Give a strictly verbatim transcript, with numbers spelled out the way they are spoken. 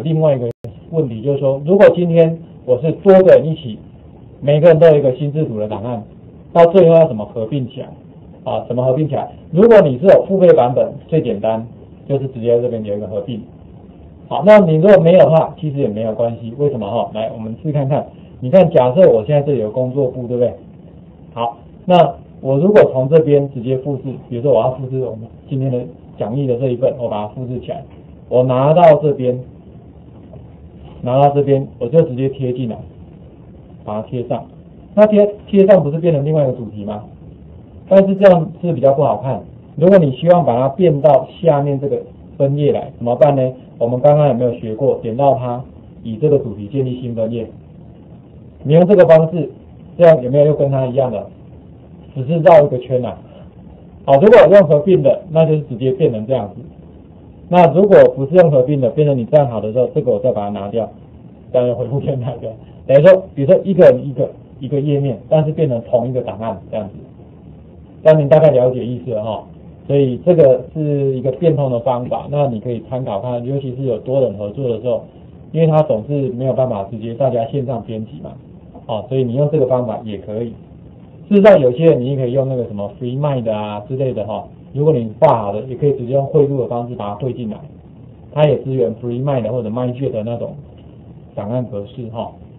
另外一个问题，就是说，如果今天我是多个人一起，每个人都有一个心智图的档案，到最后要怎么合并起来？啊，怎么合并起来？如果你是有付费版本，最简单就是直接在这边有一个合并。好，那你如果没有的话，其实也没有关系。为什么哈？来，我们试看看。你看，假设我现在这里有工作簿，对不对？好，那我如果从这边直接复制，比如说我要复制我们今天的讲义的这一份，我把它复制起来，我拿到这边，拿到这边，我就直接贴进来，把它贴上。那贴贴上不是变成另外一个主题吗？但是这样是比较不好看。如果你希望把它变到下面这个分页来，怎么办呢？我们刚刚有没有学过？点到它，以这个主题建立新分页。你用这个方式，这样有没有又跟它一样的？只是绕一个圈啊。好，如果用合并的，那就是直接变成这样子。那如果不是用合并的，变成你站好的时候，这个我再把它拿掉，这样就恢复原来的。等于说，比如说一个人一个一个页面，但是变成同一个档案这样子。这样你大概了解意思了哈。所以这个是一个变通的方法，那你可以参考看，尤其是有多人合作的时候，因为它总是没有办法直接大家线上编辑嘛，哦，所以你用这个方法也可以。事实上，有些人你也可以用那个什么 FreeMind 啊之类的哈，如果你画好的，也可以直接用汇入的方式把它汇进来，它也支援 FreeMind 或者 MindJet 的那种档案格式哈。